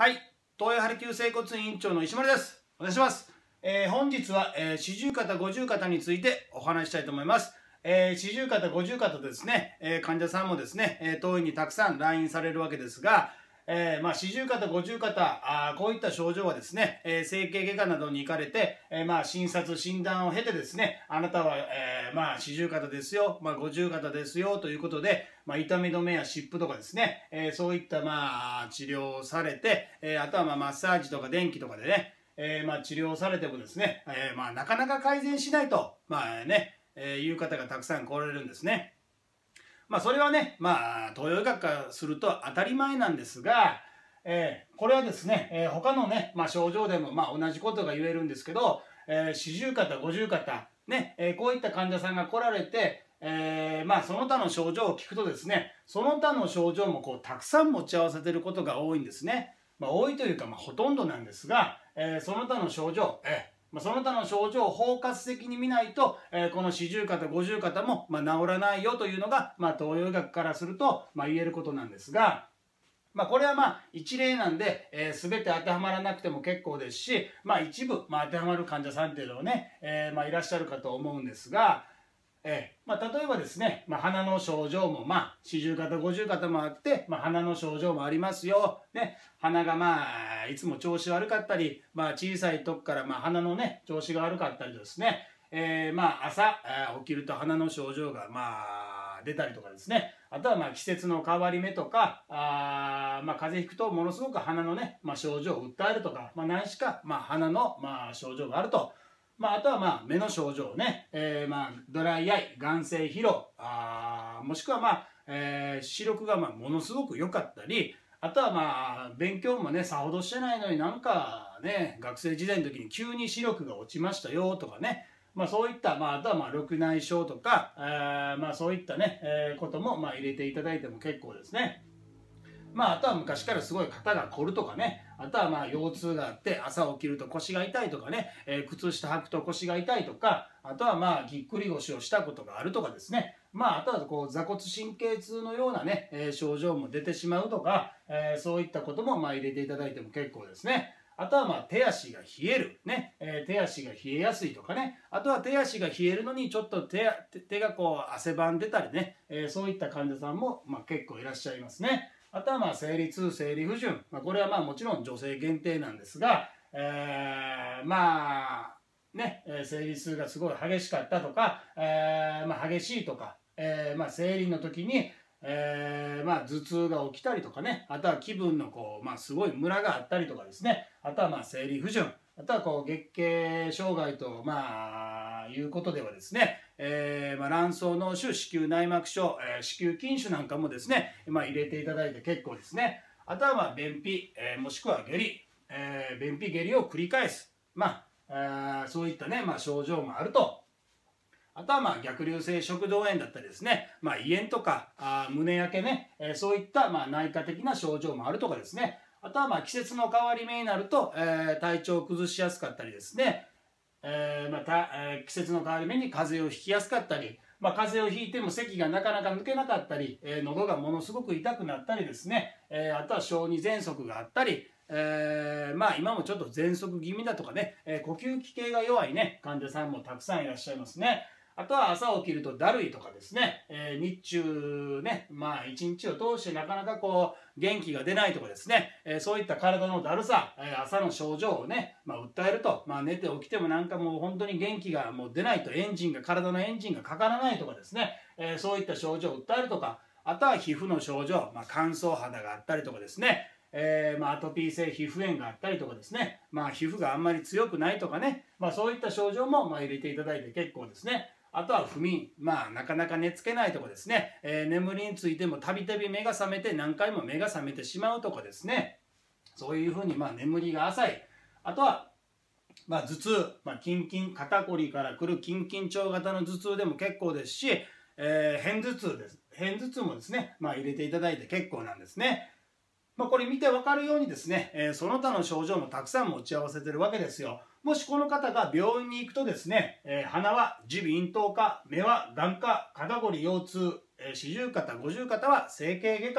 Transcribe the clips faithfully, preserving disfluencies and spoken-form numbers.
はい、東洋ハリキュー整骨院長の石丸です。お願いします。えー、本日は、えー、四十肩五十肩についてお話ししたいと思います。えー、四十肩五十肩とですね、えー、患者さんもですね、えー、当院にたくさん来院されるわけですが、えーまあ、四十肩五十肩あこういった症状はですね、えー、整形外科などに行かれて、えーまあ、診察診断を経てですね、あなたは、えーまあ、四十肩ですよ、まあ、五十肩ですよということで、まあ、痛み止めや湿布とかですね、えー、そういった、まあ、治療をされて、えー、あとはまあマッサージとか電気とかでね、えーまあ、治療をされてもですね、えーまあ、なかなか改善しないと、まあねえー、いう方がたくさん来られるんですね。まあそれはね、まあ東洋医学からすると当たり前なんですが、えー、これはですね、えー、他のね、まあ、症状でもまあ同じことが言えるんですけど、えー、四十肩五十肩ね、えー、こういった患者さんが来られて、えー、まあその他の症状を聞くとですね、その他の症状もこうたくさん持ち合わせていることが多いんですね。まあ多いというか、まあ、ほとんどなんですが、えー、その他の症状、えーまあ、その他の症状を包括的に見ないと、えー、この四十肩五十肩も、まあ、治らないよというのが、まあ、東洋医学からすると、まあ、言えることなんですが、まあ、これはまあ一例なんで、えー、全て当てはまらなくても結構ですし、まあ、一部、まあ、当てはまる患者さんっていうのはね、えーまあ、いらっしゃるかと思うんですが、えーまあ、例えばですね、まあ、鼻の症状もまあ四十肩五十肩もあって、まあ、鼻の症状もありますよ、ね、鼻がまあいつも調子悪かったり、まあ、小さい時からまあ鼻のね調子が悪かったりですね、えー、まあ朝、えー、起きると鼻の症状がまあ出たりとかですね、あとはまあ季節の変わり目とか、あまあ風邪ひくとものすごく鼻のね、まあ、症状を訴えるとか、まあ、何しかまあ鼻のまあ症状があると。まあ、あとはまあ目の症状ね、えー、まあドライアイ、眼性疲労、あもしくはまあ、えー、視力がまあものすごく良かったり、あとはまあ勉強もねさほどしてないのになんかね学生時代の時に急に視力が落ちましたよとかね、まあ、そういった、まあ、あとはまあ緑内障とか、あまあそういったね、えー、こともまあ入れていただいても結構ですね。まあ、あとは昔からすごい肩が凝るとかね、あとはまあ腰痛があって朝起きると腰が痛いとかね、えー、靴下履くと腰が痛いとか、あとはまあぎっくり腰をしたことがあるとかですね、まあ、あとはこう座骨神経痛のようなね、えー、症状も出てしまうとか、えー、そういったこともまあ入れていただいても結構ですね。あとはまあ手足が冷える、ねえー、手足が冷えやすいとかね、あとは手足が冷えるのにちょっと 手, 手がこう汗ばんでたりね、えー、そういった患者さんもまあ結構いらっしゃいますね。あとはまあ生理痛、生理不順、まあ、これはまあもちろん女性限定なんですが、えー、まあね、生理痛がすごい激しかったとか、えーまあ、激しいとか、えーまあ、生理の時に、えーまあ、頭痛が起きたりとかね、あとは気分のこう、まあ、すごいムラがあったりとかですね、あとはまあ生理不順、あとはこう月経障害とまあいうことではですね、えーまあ、卵巣脳腫、子宮内膜症、えー、子宮筋腫なんかもですね、まあ、入れていただいて結構ですね。あとはまあ便秘、えー、もしくは下痢、えー、便秘下痢を繰り返す、まあ、あそういったね、まあ、症状もあると。あとはまあ逆流性食道炎だったりですね、まあ、胃炎とかあ胸焼けね、えー、そういったまあ内科的な症状もあるとかですね。あとはまあ季節の変わり目になると、えー、体調を崩しやすかったりですね、えー、また、えー、季節の変わり目に風邪をひきやすかったり、まあ、風邪をひいても咳がなかなか抜けなかったり、えー、喉がものすごく痛くなったりですね、えー、あとは小児喘息があったり、えー、まあ今もちょっと喘息気味だとかね、えー、呼吸器系が弱いね患者さんもたくさんいらっしゃいますね。あとは朝起きるとだるいとかですね、えー、日中ね、まあ一日を通してなかなかこう元気が出ないとかですね、えー、そういった体のだるさ、えー、朝の症状をね、まあ、訴えると、まあ、寝て起きてもなんかもう本当に元気がもう出ないと、エンジンが、体のエンジンがかからないとかですね、えー、そういった症状を訴えるとか、あとは皮膚の症状、まあ、乾燥肌があったりとかですね、えーまあ、アトピー性皮膚炎があったりとかですね、まあ、皮膚があんまり強くないとかね、まあ、そういった症状もまあ入れていただいて結構ですね。あとは不眠、まあなかなか寝つけないとかですね、えー、眠りについてもたびたび目が覚めて何回も目が覚めてしまうとかですね、そういうふうにまあ眠りが浅い。あとはまあ頭痛、まあ、筋筋肩こりからくる筋筋腸型の頭痛でも結構ですし、えー、片頭痛です。片頭痛もですね、まあ入れていただいて結構なんですね。まあ、これ見て分かるようにですね、えー、その他の症状もたくさん持ち合わせてるわけですよ。もしこの方が病院に行くとですね、えー、鼻は耳鼻咽頭科、目は眼科、肩こり腰痛、えー、四十肩五十肩は整形外科、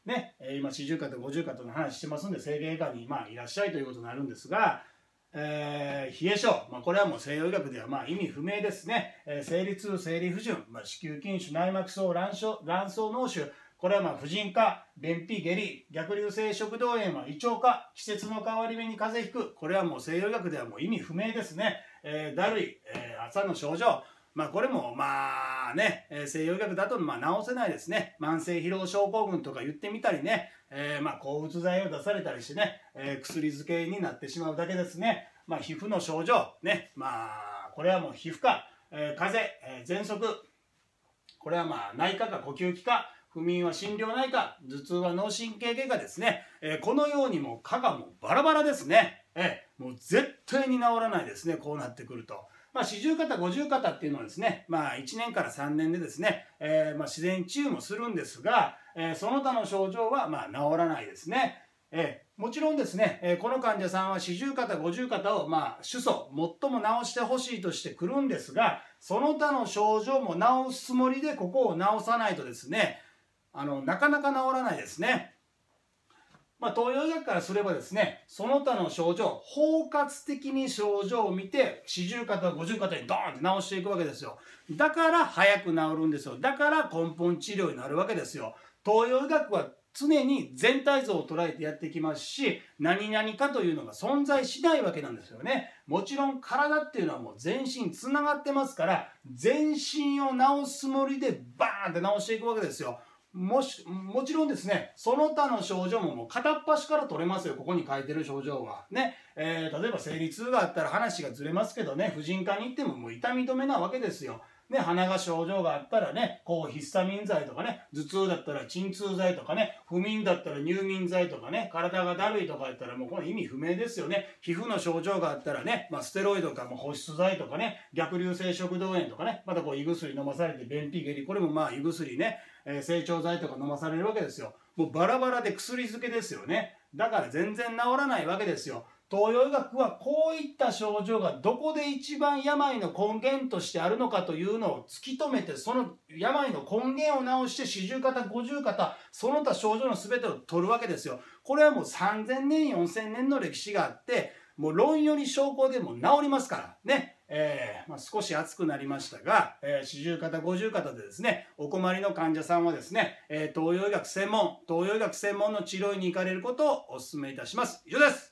ね、えー、今四十肩五十肩の話してますんで、整形外科にまあいらっしゃいということになるんですが、えー、冷え性、まあ、これはもう西洋医学ではまあ意味不明ですね。えー、生理痛、生理不順、まあ、子宮筋腫、内膜症、卵巣、卵巣脳腫、これはまあ婦人科、便秘、下痢、逆流性食道炎は胃腸科、季節の変わり目に風邪ひく、これはもう西洋医学ではもう意味不明ですね。えー、だるい、えー、朝の症状、まあこれもまあね、えー、西洋医学だとまあ治せないですね。慢性疲労症候群とか言ってみたりね、えー、まあ抗うつ剤を出されたりしてね、えー、薬漬けになってしまうだけですね。まあ皮膚の症状、ね、まあこれはもう皮膚科、えー、風邪、えー、喘息、これはまあ内科か呼吸器科、不眠は心療内科、頭痛は脳神経外科ですね。えー、このようにも科がもうバラバラですね。えー、もう絶対に治らないですね、こうなってくると。まあ、四十肩、五十肩っていうのはですね、まあ、いちねんからさんねんでですね、えー、まあ自然治癒もするんですが、えー、その他の症状はまあ治らないですね。えー、もちろんですね、えー、この患者さんは四十肩、五十肩をまあ主訴、最も治してほしいとしてくるんですが、その他の症状も治すつもりでここを治さないとですね、あのなかなか治らないですね。まあ、東洋医学からすればですね、その他の症状、包括的に症状を見て、四十肩、五十肩にドーンって治していくわけですよ。だから早く治るんですよ。だから根本治療になるわけですよ。東洋医学は常に全体像を捉えてやってきますし、何々かというのが存在しないわけなんですよね。もちろん体っていうのはもう全身つながってますから、全身を治すつもりでバーンって治していくわけですよ。もし、もちろんですね、その他の症状ももう片っ端から取れますよ。ここに書いてる症状は。ね。えー、例えば生理痛があったら話がずれますけどね、婦人科に行ってももう痛み止めなわけですよ。ね、鼻が症状があったらね、抗ヒスタミン剤とかね、頭痛だったら鎮痛剤とかね、不眠だったら入眠剤とかね、体がだるいとかやったらもうこれ意味不明ですよね。皮膚の症状があったらね、まあ、ステロイドかも保湿剤とかね、逆流性食道炎とかね、またこう胃薬飲まされて便秘下痢、これもまあ胃薬ね、えー、成長剤とか飲まされるわけですよ。もうバラバラで薬漬けですよね。だから全然治らないわけですよ。東洋医学はこういった症状がどこで一番病の根源としてあるのかというのを突き止めて、その病の根源を治して四十肩、五十肩、その他症状の全てを取るわけですよ。これはもうさんぜんねん、よんせんねんの歴史があって、もう論より証拠でも治りますからね。えーまあ、少し熱くなりましたが、えー、四十肩、五十肩でですね、お困りの患者さんはですね、えー、東洋医学専門、東洋医学専門の治療院に行かれることをお勧めいたします。以上です。